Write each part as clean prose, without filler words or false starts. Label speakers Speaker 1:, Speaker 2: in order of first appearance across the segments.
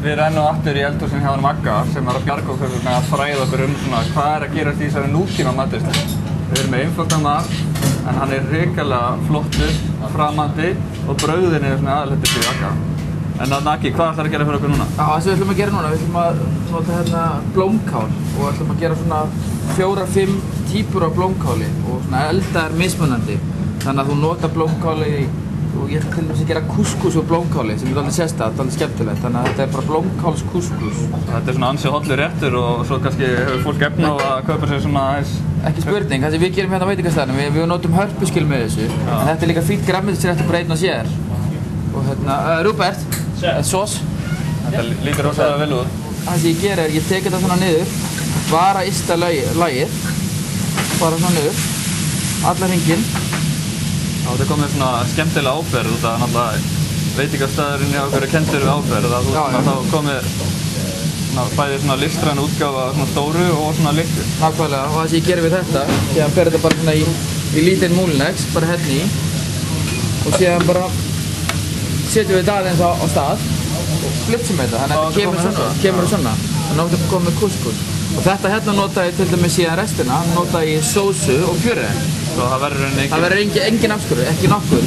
Speaker 1: Við rennum aftur í eldhúsin hjá hann Magga sem að bjarga okkur með að fræða okkur svona hvað að gerast í þessari nútíma matreiðslu. Við erum með einfaldan mat, en hann hrikalega flottur, framandi og brauðin svona aðalhlutur fyrir Magga. En Nagi, hvað ætlar að gera fyrir okkur núna?
Speaker 2: Já, það sem við ætlum að gera núna, við ætlum að nota hérna blómkál og ætlum að gera svona 4-5 típur af blómkáli og svona elda mismunandi. Þannig að þú nota blómkáli og ég ætla til dæmis að gera couscous úr blómkáli sem alveg sérstakt, alveg skemmtilegt. Þannig að þetta bara blómkáls couscous.
Speaker 1: Þetta svona ansi hollur réttur og svo kannski hefur fólk efni á að kaupa sér svona aðeins.
Speaker 2: Ekki spurning, það sem við gerum hérna á veitingastæðinum, við notum hörpuskil með þessu. En þetta líka fínt grænmetisréttur bara einn og sér. Og hérna, Rúbert, sós.
Speaker 1: Þetta lítur rosalega vel út.
Speaker 2: Það sem ég gera ég tek þetta svona niður, bara ysta lagið, bara svona niður, allar hringinn.
Speaker 1: Þetta komið svona skemmtilega áferð út af náttúrulega veitingastæðurinn hjá okkur kenndur við áferð. Þá komið bæði svona listræn útgáfa svona stóru og svona litlu.
Speaker 2: Nákvæmlega, og það sem ég gerir við þetta, síðan fer þetta bara svona í lítinn múlinex, bara hérna í. Og síðan bara setjum við þetta aðeins á stað og flitsum þetta, þannig að þetta kemur svona. Þannig að þetta komið couscous. Og þetta hérna nota ég til dæmis síðan restina, nota ég sósu og pjöre.
Speaker 1: Svo það verður
Speaker 2: engin afskurður, ekki nokkur.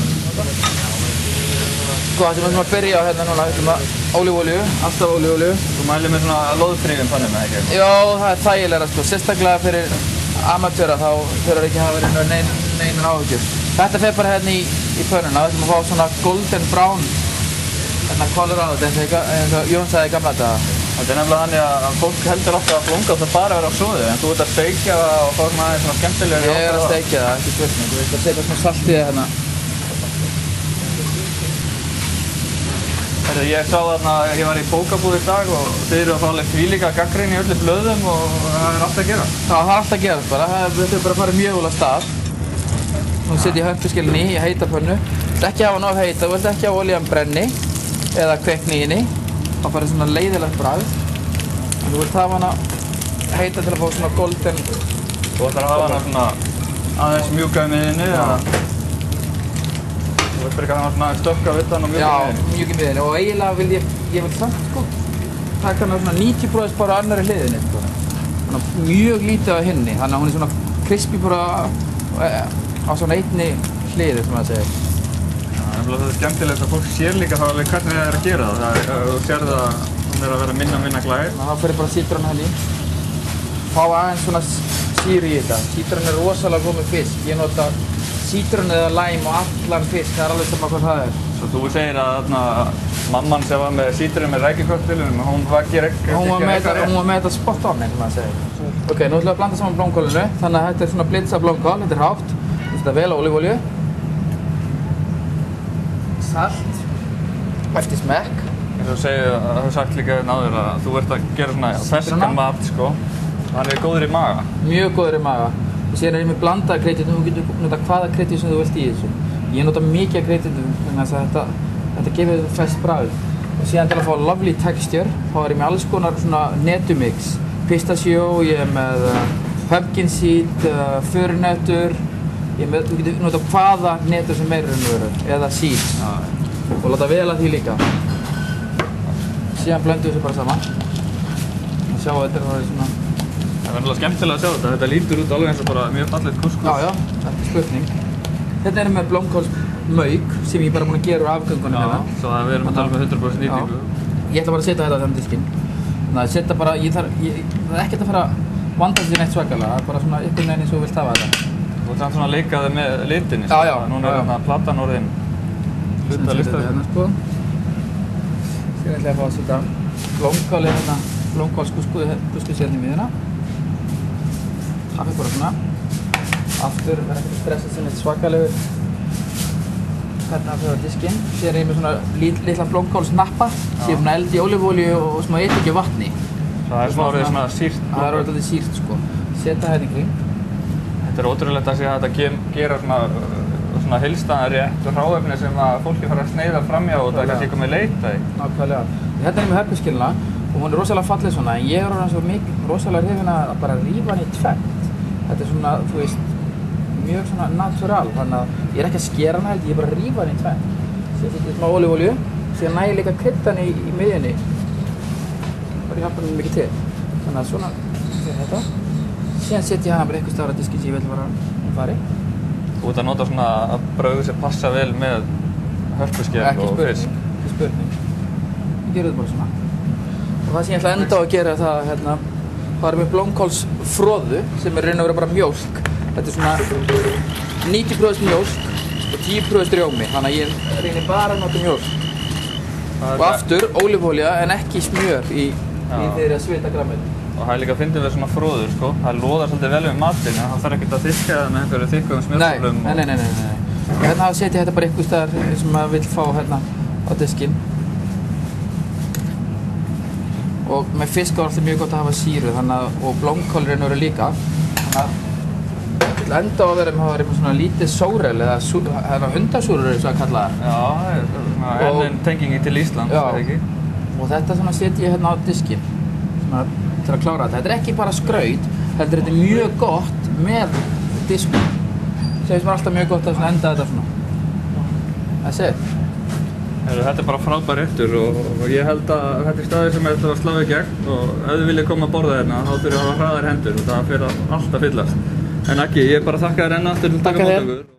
Speaker 2: Sko það sem við ætlum að byrja á hérna núna, við ætlum að ólífuolíu, alltaf ólífuolíu.
Speaker 1: Þú mælir með svona loðfríðum pannum eða ekki?
Speaker 2: Já, það er þægilegra sko, sérstaklega fyrir amatöra þá þurfa ekki að hafa verið neinar áhyggjur. Þetta fer bara hérna í pönnuna, við ætlum að fá svona golden brown hérna Colorado, eins og Jón sagði í gamla daga.
Speaker 1: Þetta nefnilega þannig að fólk heldur alltaf að blómkál það bara vera á soði, en þú ert að steikja það og fá svona aðeins svona skemmtilegri
Speaker 2: Ég að steikja það, ekki spurning. Þú veist að setja svona salt í það hérna.
Speaker 1: Ég sá þarna, ég var í bókabúð í dag og þið eru að fá alveg þvílíka gagnrýni í öllu blöðum og það er allt að gera.
Speaker 2: Já, það er allt að gera bara. Þetta er bara að fara mjög vel af stað. Nú setjum ég hörpuskilin í heita pönnu. Þú vilt ekki hafa nóg heita, þú vilt ekki hafa olían brenni eða kveikni í henni. Það fara svona leiðilegt bragð. En þú vilt hafa hana heita til að fá svona golden.
Speaker 1: Þú ætlar að hafa hana svona aðeins mjúka í miðinni eða? Þú vilt frekar hafa svona stökka við hann og mjúka í miðinni?
Speaker 2: Já, mjúka í miðinni og eiginlega ég vil samt sko taka hana svona 90% bara á annarri hliðinni sko. Þannig að mjög lítið á hinni, þannig að hún er svona crispy bara á svona einni hliði sem maður segir.
Speaker 1: Það er skemmtilegt að fólk sér líka þá alveg hvernig það er að gera það. Þú sér það að hún er að vera minna glær.
Speaker 2: Þá fyrir bara sítrónu hérna í. Fá aðeins svona sýru í þetta. Sítrónu er rosalega góð með fisk. Ég nota sítrónu eða lime og allan fisk, það er alveg sama hvað það er.
Speaker 1: Svo þú segir að mamman sem var með sítrónu með rækjukokteilum, hún var
Speaker 2: með þetta spot on eins og maður segir. Ok, nú ætlum við að blanda saman blómkálinu. Þannig að þetta er svona blitza blómkál, þetta er hátt. Þetta vel á ólífuolíu. Salt, eftir smekk.
Speaker 1: Eins og þú hefur sagt líka náður að þú ert að gera svona ferskan mat sko. Hann er góður í maga.
Speaker 2: Mjög góður í maga. Og síðan er ég með blandaða kryddjurtum, þú getur nota hvaða kryddjur sem þú vilt í þessu. Ég nota mikið af kryddjurtum þannig að þetta gefur ferskt bragð. Og síðan til að fá lovely texture, þá er ég með alls konar svona netumix. Pistachio, ég er með pumpkin seed, förunötur. Þú getur nota hvaða netur sem er eða seeds og láta vel að því líka. Síðan blöndum við þessu bara saman og sjá þetta er svona.
Speaker 1: Það er verðilega skemmtilega að sjá þetta. Þetta lítur út alveg eins og bara mjög fallegt couscous.
Speaker 2: Já, þetta er spurning. Þetta er með blómkálsmauk sem ég bara búinn að gera úr afgöngunum hérna.
Speaker 1: Já, svo við erum að tala með 100% nýtingu.
Speaker 2: Ég ætla bara að setja þetta á þennan diskinn. Þannig að setja bara, það er ekkert að fara að vanda þessi neitt svakalega. Það er bara svona einhvern veginn eins og þú vilt hafa þetta.
Speaker 1: Þú ert svona að leika þig með litinni.
Speaker 2: Já.
Speaker 1: Núna er þarna platan orðin hluta listar.
Speaker 2: Síðan ætla ég að fá að setja blómkálið hérna, blómkálscouscous hérna í miðjuna. Það fyrir bara svona. Aftur verður ekkert að stressa sig neitt svakalegur. Hérna fyrir á diskinn. Síðan er ég með svona litla blómkálsnappa. Síðan búinn að elda í ólífuolíu og smá ediki og vatni.
Speaker 1: Það er svona sýrt.
Speaker 2: Það er orðið sýrt sko. Setja hérna í kring.
Speaker 1: Þetta er ótrúlegt að segja að þetta gera svona heilstæðan rétt og hráefni sem að fólki fara að sneiða framhjá og það er kannski komið leita í.
Speaker 2: Nákvæmlega. Þetta er ég með hörpuskilina og hún er rosalega falleg svona en ég er orðinn svo rosalega hrifinn að bara rífa hann í tvennt. Þetta er svona, þú veist, mjög svona natural, þannig að ég er ekki að skera hann held, ég er bara að rífa hann í tvennt. Síðan setjum ég smá ólífuolíu, síðan næ ég líka kryddan í miðjunni bara hjálpa mér mikið til. Þannig að svona fyrir þetta. Síðan setja ég hana bara eitthvað staðar á diskinn sem ég vil bara fari.
Speaker 1: Þú ert að nota svona brauð sem passa vel með hörpuskell og fisk.
Speaker 2: Ekki spurning. Ég gerði þetta bara svona. Og það sem ég ætla að enda á að gera er það hérna, það er með blómkálsfroðu sem er raun og vera bara mjólk. Þetta er svona 90% mjólk og 10% rjómi, þannig að ég reynir bara að nota mjólk. Og aftur ólífólía en ekki smjör í þeirri að svita grænmeti.
Speaker 1: Og það er líka að fyndið við svona froður, sko. Það loðar svolítið vel við matinn, en það þarf ekkert að þykka það með einhverju þykkum smjörsúlum.
Speaker 2: Nei. Hérna setja ég þetta bara einhvers staðar sem maður vill fá hérna á diskinn. Og með fisk er alltaf mjög gott að hafa sýru, og blómkál er einhverju líka. Þannig að ég vil enda á að vera með svona lítið sórel eða hundasúrur eins og að kalla það.
Speaker 1: Já, það er svona enn tengingi til Íslands, eða ekki?
Speaker 2: Og þetta svona setja ég hérna á diskinn. Til að klára þetta. Þetta er ekki bara skraut, heldur þetta er mjög gott með diskum. Það finnst mér alltaf mjög gott að enda þetta svona. Það sé.
Speaker 1: Þetta er bara frábær réttur og ég held að þetta er staðir sem þetta var slagið gegn og ef þið viljið koma að borða hérna þá þurfið að hafa hraðar hendur og það fyrir alltaf fyllast. En ekki, ég bara þakka þér enn aftur til að taka móttökur.